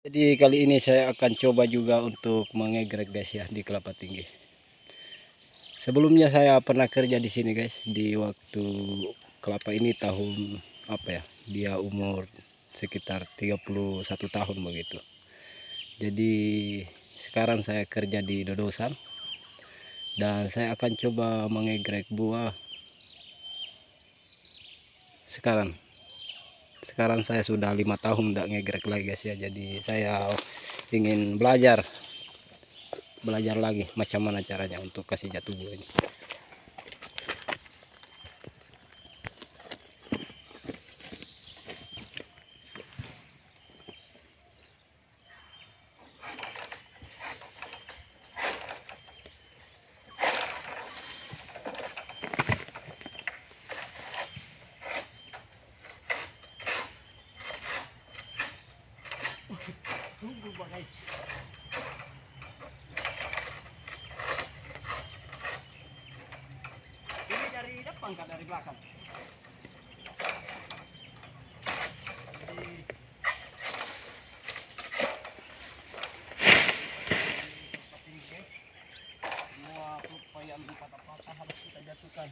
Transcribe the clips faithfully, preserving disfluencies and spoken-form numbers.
Jadi kali ini saya akan coba juga untuk mengegrek guys ya di kelapa tinggi. Sebelumnya saya pernah kerja di sini guys, di waktu kelapa ini tahun apa ya? Dia umur sekitar tiga puluh satu tahun begitu. Jadi sekarang saya kerja di Dodosan dan saya akan coba mengegrek buah. Sekarang sekarang saya sudah lima tahun tidak ngegrek lagi guys ya. Jadi saya ingin belajar belajar lagi macam mana caranya untuk kasih jatuh buah ini. Tunggu guys. Ini dari depan kah dari belakang? Jadi semua pelupa yang patah-patah harus kita jatuhkan.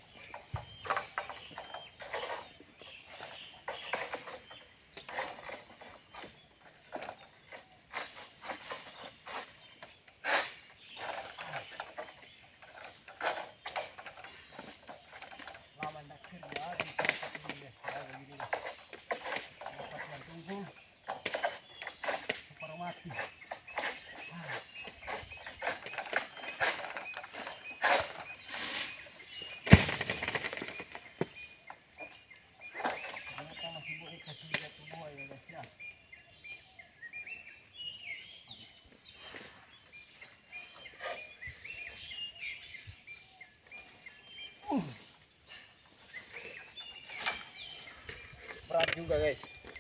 Berat juga guys.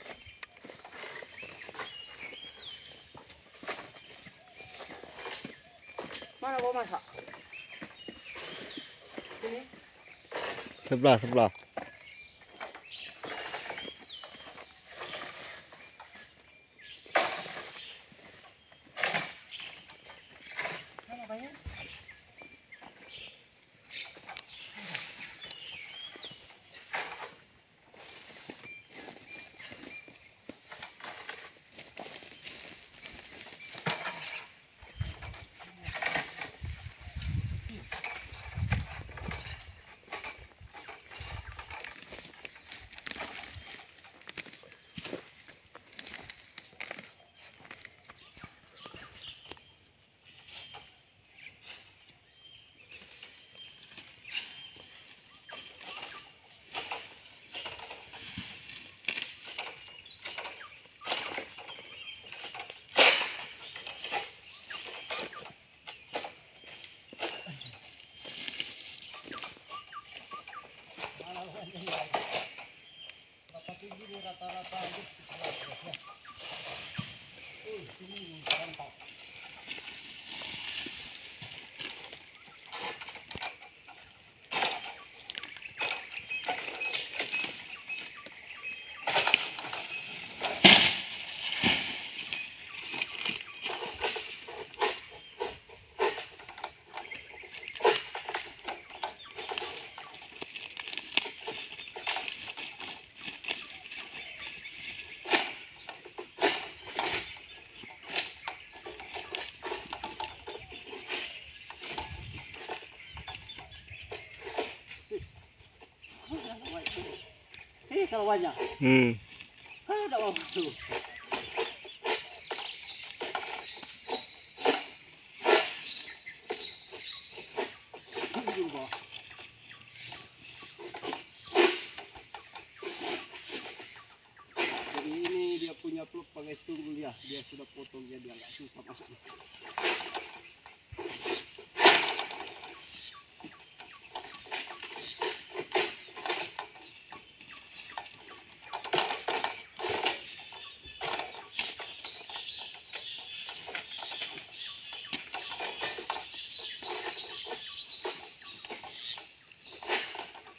Mana mau masak? Sini. Sebelah, sebelah. Mana banyak? Berapa tinggi nih rata-rata aja? Uh, ini mantap. Ini kalau banyak. Hmm. Ada waktu. Jadi ini dia punya peluk pakai tunggul ya. Dia sudah potong jadi agak susah masuk.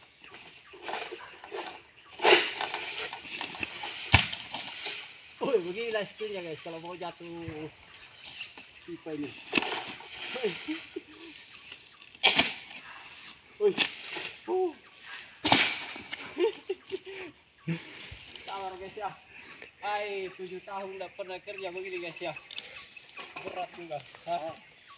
Oh, beginilah skillnya guys kalau mau jatuh pipa ini. Wih. Uh. Sabar guys ya. Hai, tujuh tahun tidak pernah kerja begini guys ya. Berat juga. Ha.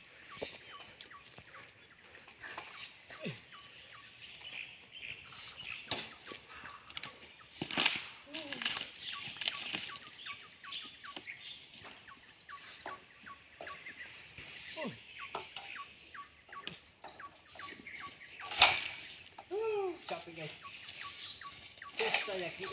Capek guys. Pesta ya ki.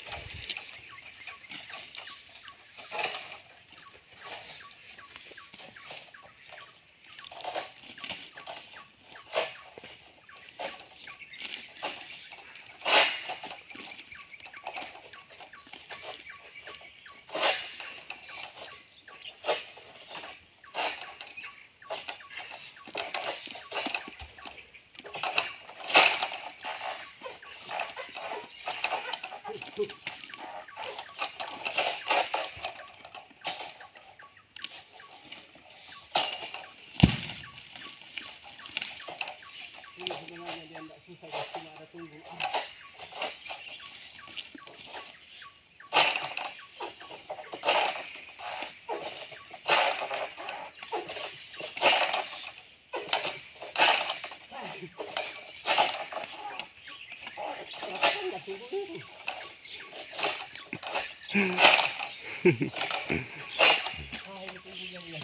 Ini sebenarnya dia tidak susah guys, cuma ada tunggu. Ah. Ah, ini tunggunya dia.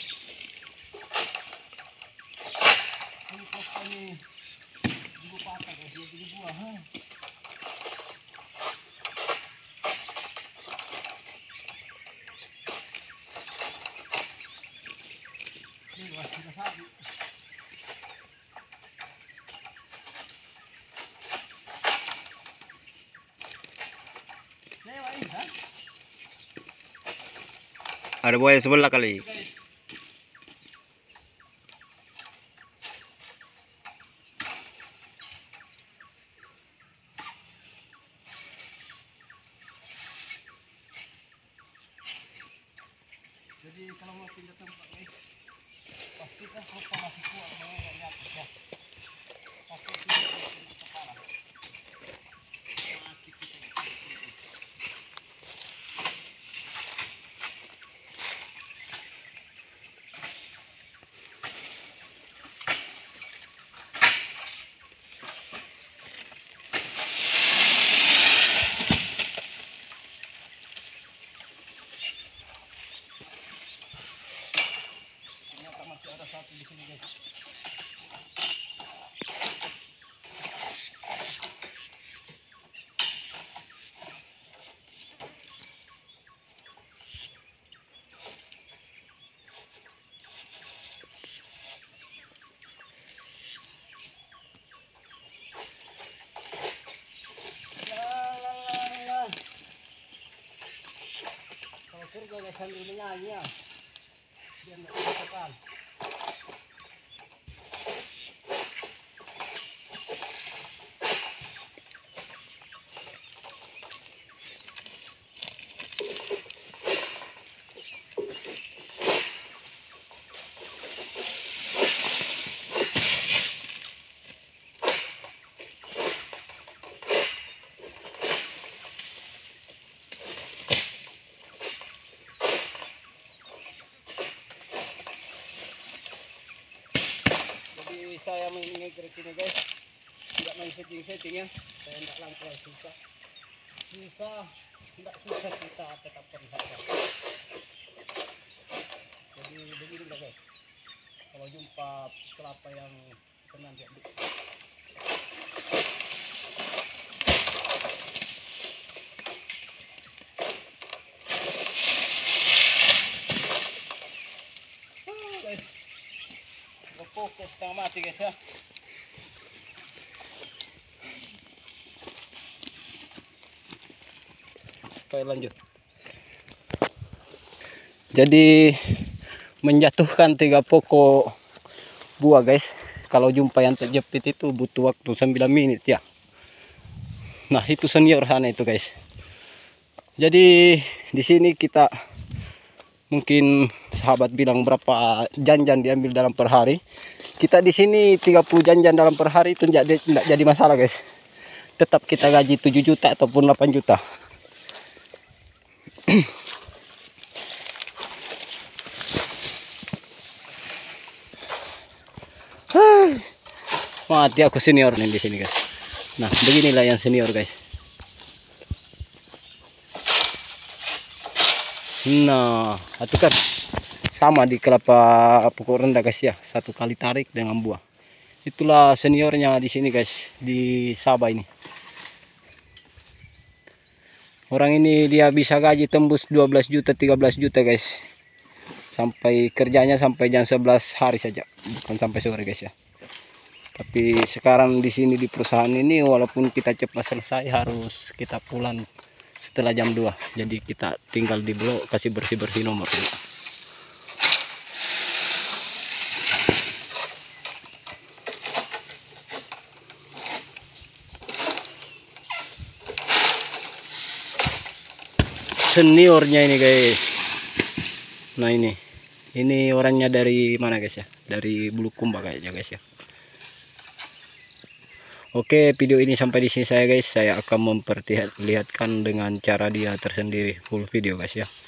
Ini pokoknya ini tunggu patah guys, dia jadi buah. Ha. Ini wah sudah habis. Lewat ini kan? Ada buaya sebelah kali. Jadi kalau mau pindah tempat guys, pastikan kota masih kuat mau banyak ya. Pasti pindah ke kepala. Mati kita. Ternyata masih ada satu di sini guys. Kalau kerja guys sambil menyanyi ya, biar nggak kecepatan. Jadi saya main ngegrek ini guys, tidak main setting-setting ya, saya tidak langsung susah susah tidak susah kita tetapkan harga. Jadi begini lah guys, kalau jumpa kelapa yang tenang diambil. Fokus setengah mati guys ya. Oke lanjut. Jadi menjatuhkan tiga pokok buah guys. Kalau jumpa yang terjepit itu butuh waktu sembilan menit ya. Nah itu senior sana itu guys. Jadi di sini kita Mungkin sahabat bilang berapa janjan diambil dalam per hari. Kita di sini tiga puluh janjan dalam per hari itu tidak jadi masalah guys. Tetap kita gaji tujuh juta ataupun delapan juta. Mati aku senior nih di sini guys. Nah, beginilah yang senior guys. Nah, itu kan sama di kelapa pokok rendah guys ya, satu kali tarik dengan buah. Itulah seniornya di sini guys, di Sabah ini. Orang ini dia bisa gaji tembus dua belas juta, tiga belas juta guys. Sampai kerjanya sampai jam sebelas hari saja, bukan sampai sore guys ya. Tapi sekarang di sini di perusahaan ini walaupun kita cepat selesai harus kita pulang setelah jam dua. Jadi kita tinggal di blok kasih bersih-bersih nomor. Seniornya ini guys. Nah ini. Ini orangnya dari mana guys ya? Dari Bulukumba kayaknya guys ya. Oke, video ini sampai di sini saya guys. Saya akan memperlihatkan dengan cara dia tersendiri full video guys ya.